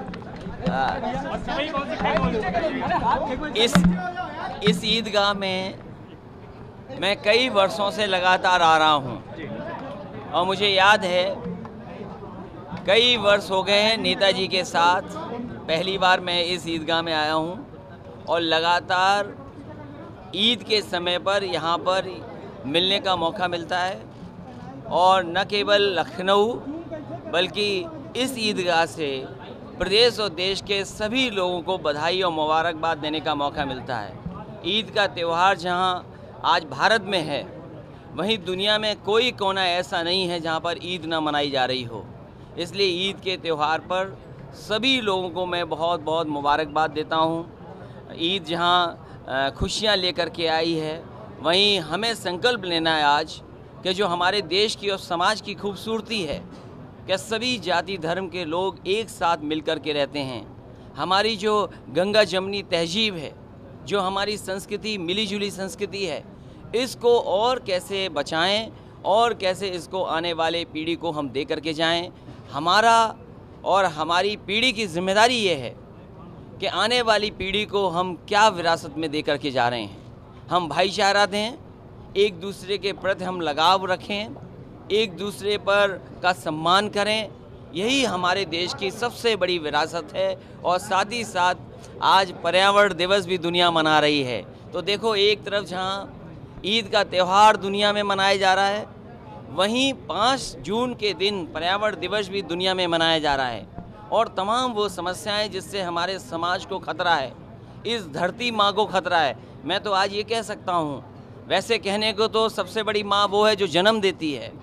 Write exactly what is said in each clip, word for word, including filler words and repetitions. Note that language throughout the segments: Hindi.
इस इस ईदगाह में मैं कई वर्षों से लगातार आ रहा हूँ और मुझे याद है कई वर्ष हो गए हैं नेताजी के साथ पहली बार मैं इस ईदगाह में आया हूँ और लगातार ईद के समय पर यहाँ पर मिलने का मौका मिलता है और न केवल लखनऊ बल्कि इस ईदगाह से प्रदेश और देश के सभी लोगों को बधाई और मुबारकबाद देने का मौका मिलता है। ईद का त्यौहार जहाँ आज भारत में है वहीं दुनिया में कोई कोना ऐसा नहीं है जहाँ पर ईद ना मनाई जा रही हो। इसलिए ईद के त्यौहार पर सभी लोगों को मैं बहुत बहुत मुबारकबाद देता हूँ। ईद जहाँ खुशियाँ लेकर के आई है वहीं हमें संकल्प लेना है आज कि जो हमारे देश की और समाज की खूबसूरती है कि सभी जाति धर्म के लोग एक साथ मिलकर के रहते हैं। हमारी जो गंगा जमनी तहजीब है, जो हमारी संस्कृति मिली जुली संस्कृति है, इसको और कैसे बचाएं और कैसे इसको आने वाले पीढ़ी को हम दे करके जाएं। हमारा और हमारी पीढ़ी की जिम्मेदारी ये है कि आने वाली पीढ़ी को हम क्या विरासत में दे करके जा रहे हैं। हम भाईचारा दें, एक दूसरे के प्रति हम लगाव रखें, एक दूसरे पर का सम्मान करें। यही हमारे देश की सबसे बड़ी विरासत है। और साथ ही साथ आज पर्यावरण दिवस भी दुनिया मना रही है। तो देखो, एक तरफ जहां ईद का त्यौहार दुनिया में मनाया जा रहा है वहीं पाँच जून के दिन पर्यावरण दिवस भी दुनिया में मनाया जा रहा है। और तमाम वो समस्याएं जिससे हमारे समाज को खतरा है, इस धरती माँ को खतरा है। मैं तो आज ये कह सकता हूँ, वैसे कहने को तो सबसे बड़ी माँ वो है जो जन्म देती है,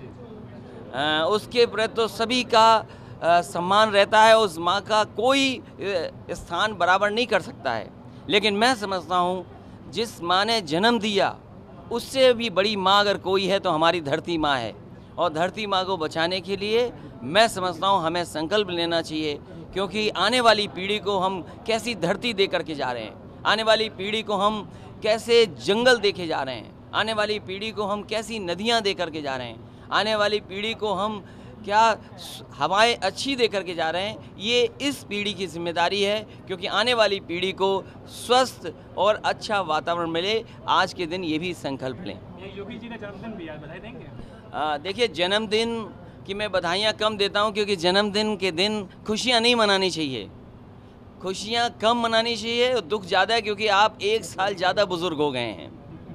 आ, उसके प्रति तो सभी का आ, सम्मान रहता है। उस माँ का कोई स्थान बराबर नहीं कर सकता है। लेकिन मैं समझता हूँ जिस माँ ने जन्म दिया उससे भी बड़ी माँ अगर कोई है तो हमारी धरती माँ है। और धरती माँ को बचाने के लिए मैं समझता हूँ हमें संकल्प लेना चाहिए, क्योंकि आने वाली पीढ़ी को हम कैसी धरती दे करके जा रहे हैं, आने वाली पीढ़ी को हम कैसे जंगल देके जा रहे हैं, आने वाली पीढ़ी को हम कैसी नदियाँ दे करके जा रहे हैं, आने वाली पीढ़ी को हम क्या हवाएं अच्छी दे करके जा रहे हैं। ये इस पीढ़ी की जिम्मेदारी है, क्योंकि आने वाली पीढ़ी को स्वस्थ और अच्छा वातावरण मिले। आज के दिन ये भी संकल्प लें। योगी जी ने जन्मदिन भी याद, बधाई देंगे? देखिए, जन्मदिन की मैं बधाइयाँ कम देता हूँ, क्योंकि जन्मदिन के दिन खुशियाँ नहीं मनानी चाहिए, खुशियाँ कम मनानी चाहिए। और दुख ज़्यादा है, क्योंकि आप एक साल ज़्यादा बुजुर्ग हो गए हैं।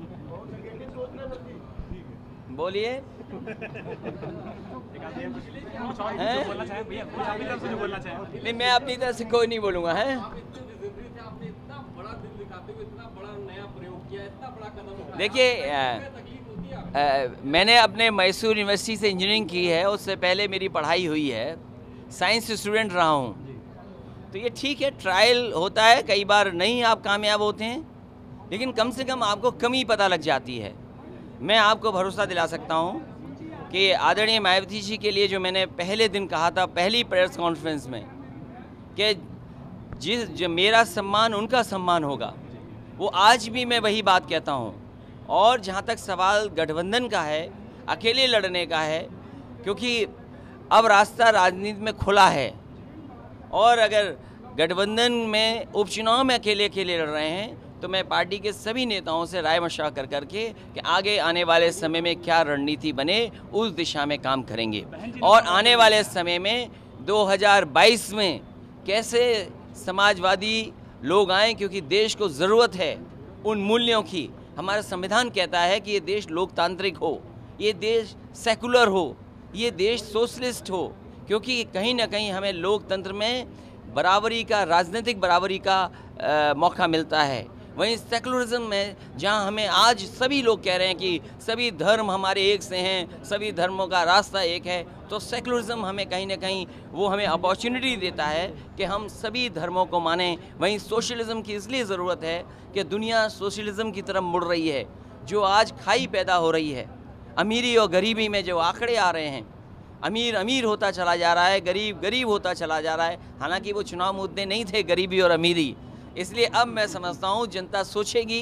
बोलिए। नहीं, मैं अपनी तरफ से कोई नहीं बोलूँगा है। देखिए, मैंने अपने मैसूर यूनिवर्सिटी से इंजीनियरिंग की है, उससे पहले मेरी पढ़ाई हुई है, साइंस स्टूडेंट रहा हूँ। तो ये ठीक है, ट्रायल होता है, कई बार नहीं आप कामयाब होते हैं, लेकिन कम से कम आपको कमी पता लग जाती है। मैं आपको भरोसा दिला सकता हूँ कि आदरणीय मायावती जी के लिए जो मैंने पहले दिन कहा था पहली प्रेस कॉन्फ्रेंस में कि जिस जो मेरा सम्मान उनका सम्मान होगा, वो आज भी मैं वही बात कहता हूँ। और जहाँ तक सवाल गठबंधन का है, अकेले लड़ने का है, क्योंकि अब रास्ता राजनीति में खुला है। और अगर गठबंधन में उपचुनाव में अकेले अकेले लड़ रहे हैं तो मैं पार्टी के सभी नेताओं से राय मशवरा कर करके कि आगे आने वाले समय में क्या रणनीति बने उस दिशा में काम करेंगे। और आने वाले समय में दो हज़ार बाईस में कैसे समाजवादी लोग आएँ, क्योंकि देश को ज़रूरत है उन मूल्यों की। हमारा संविधान कहता है कि ये देश लोकतांत्रिक हो, ये देश सेकुलर हो, ये देश सोशलिस्ट हो, क्योंकि कहीं ना कहीं हमें लोकतंत्र में बराबरी का, राजनीतिक बराबरी का आ, मौका मिलता है। वहीं सेकुलरिज्म में जहां हमें आज सभी लोग कह रहे हैं कि सभी धर्म हमारे एक से हैं, सभी धर्मों का रास्ता एक है, तो सेकुलरिज्म हमें कहीं ना कहीं वो हमें अपॉर्चुनिटी देता है कि हम सभी धर्मों को मानें। वहीं सोशलिज्म की इसलिए ज़रूरत है कि दुनिया सोशलिज्म की तरफ मुड़ रही है। जो आज खाई पैदा हो रही है, अमीरी और गरीबी में जो आंकड़े आ रहे हैं, अमीर अमीर होता चला जा रहा है, गरीब गरीब होता चला जा रहा है। हालांकि वो चुनाव मुद्दे नहीं थे गरीबी और अमीरी। इसलिए अब मैं समझता हूँ जनता सोचेगी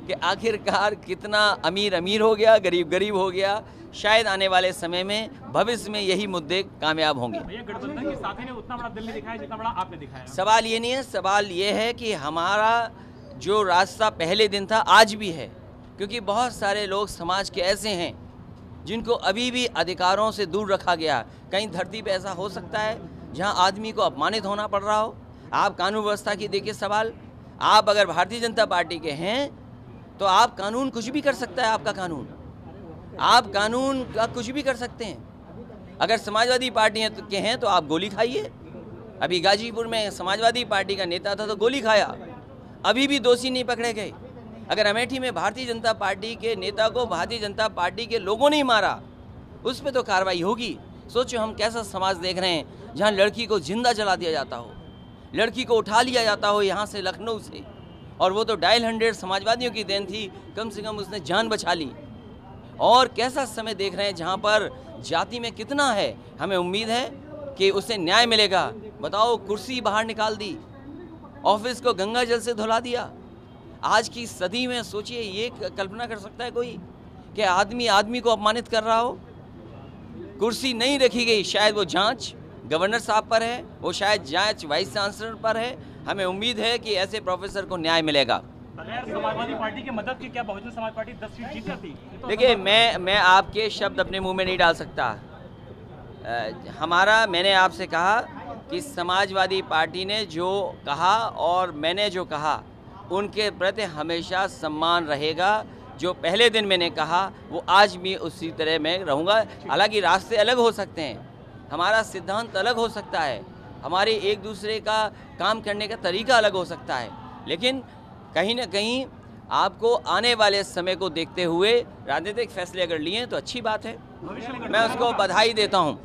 कि आखिरकार कितना अमीर अमीर हो गया, गरीब गरीब हो गया। शायद आने वाले समय में भविष्य में यही मुद्दे कामयाब होंगे। भैया गठबंधन के साथी ने उतना बड़ा दिल नहीं दिखाया जितना बड़ा आपने दिखाया। सवाल ये नहीं है, सवाल ये है कि हमारा जो रास्ता पहले दिन था आज भी है, क्योंकि बहुत सारे लोग समाज के ऐसे हैं जिनको अभी भी अधिकारों से दूर रखा गया। कहीं धरती पे ऐसा हो सकता है जहां आदमी को अपमानित होना पड़ रहा हो। आप कानून व्यवस्था की देखिए सवाल, आप अगर भारतीय जनता पार्टी के हैं तो आप कानून कुछ भी कर सकता है, आपका कानून, आप कानून का कुछ भी कर सकते हैं। अगर समाजवादी पार्टी के हैं तो आप गोली खाइए। अभी गाजीपुर में समाजवादी पार्टी का नेता था तो गोली खाया, अभी भी दोषी नहीं पकड़े गए। अगर अमेठी में भारतीय जनता पार्टी के नेता को भारतीय जनता पार्टी के लोगों ने मारा, उस पर तो कार्रवाई होगी। सोचो हम कैसा समाज देख रहे हैं जहां लड़की को जिंदा जला दिया जाता हो, लड़की को उठा लिया जाता हो यहाँ से लखनऊ से, और वो तो डायल हंड्रेड समाजवादियों की देन थी, कम से कम उसने जान बचा ली। और कैसा समय देख रहे हैं जहाँ पर जाति में कितना है। हमें उम्मीद है कि उसे न्याय मिलेगा। बताओ, कुर्सी बाहर निकाल दी, ऑफिस को गंगा जल से धुला दिया। आज की सदी में सोचिए, ये कल्पना कर सकता है कोई कि आदमी आदमी को अपमानित कर रहा हो? कुर्सी नहीं रखी गई, शायद वो जांच गवर्नर साहब पर है, वो शायद जांच वाइस चांसलर पर है। हमें उम्मीद है कि ऐसे प्रोफेसर को न्याय मिलेगा। अगर समाजवादी पार्टी की मदद की क्या बहुजन समाज पार्टी दस सीट जीत जाती? तो देखिए, मैं मैं आपके शब्द अपने मुंह में नहीं डाल सकता। आ, हमारा मैंने आपसे कहा कि समाजवादी पार्टी ने जो कहा और मैंने जो कहा उनके प्रति हमेशा सम्मान रहेगा। जो पहले दिन मैंने कहा वो आज भी उसी तरह मैं रहूँगा। हालांकि रास्ते अलग हो सकते हैं, हमारा सिद्धांत अलग हो सकता है, हमारे एक दूसरे का काम करने का तरीका अलग हो सकता है, लेकिन कहीं ना कहीं आपको आने वाले समय को देखते हुए राजनीतिक फैसले अगर लिए तो अच्छी बात है, मैं उसको बधाई देता हूं।